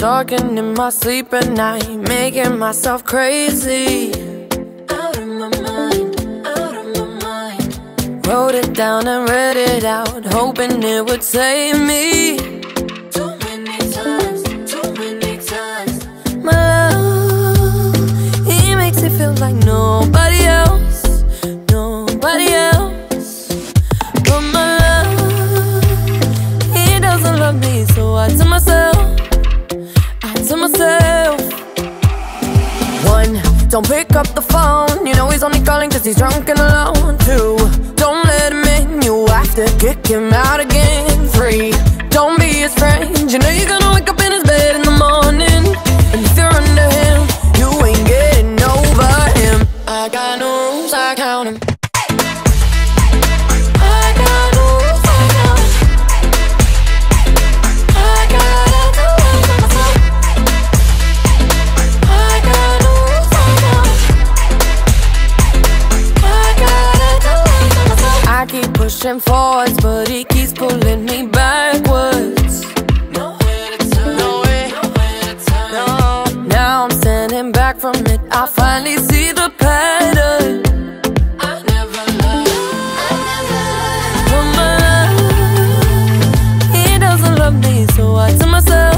talking in my sleep at night, making myself crazy. Out of my mind, out of my mind. Wrote it down and read it out, hoping it would save me. Too many times, too many times. My love, he makes it feel like nobody else, nobody else. But my love, he doesn't love me, so I tell myself, one, don't pick up the phone, you know he's only calling cause he's drunk and alone. Two, don't let him in, you have to kick him out again. Three, don't be his friend, you know you're gonna wake up in his bed in the morning. And if you're under him, you ain't getting over him. I got no rules, I count him. Pushing forwards, but he keeps pulling me backwards. Nowhere to turn, nowhere to turn. No. Now I'm standing back from it, I finally see the pattern. I never loved, but my love, he doesn't love me, so I tell myself,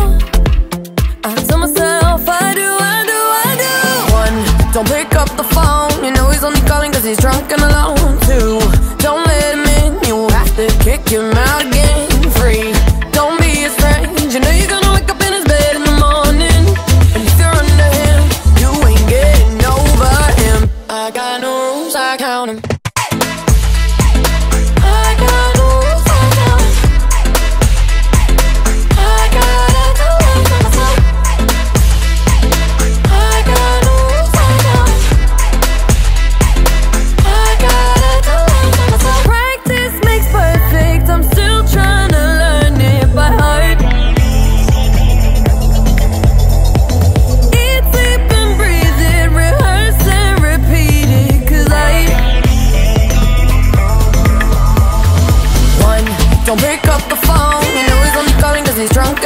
I do. One, don't pick up the phone, you know he's only calling cause he's drunk and alone. Two, don't let him in, you have to kick him out again. Three, don't be his friend, you know you're gonna wake up in his bed in the morning. And if you're under him, you ain't getting over him. I got no rules, I count him. Don't pick up the phone, you know he's only calling cause he's drunk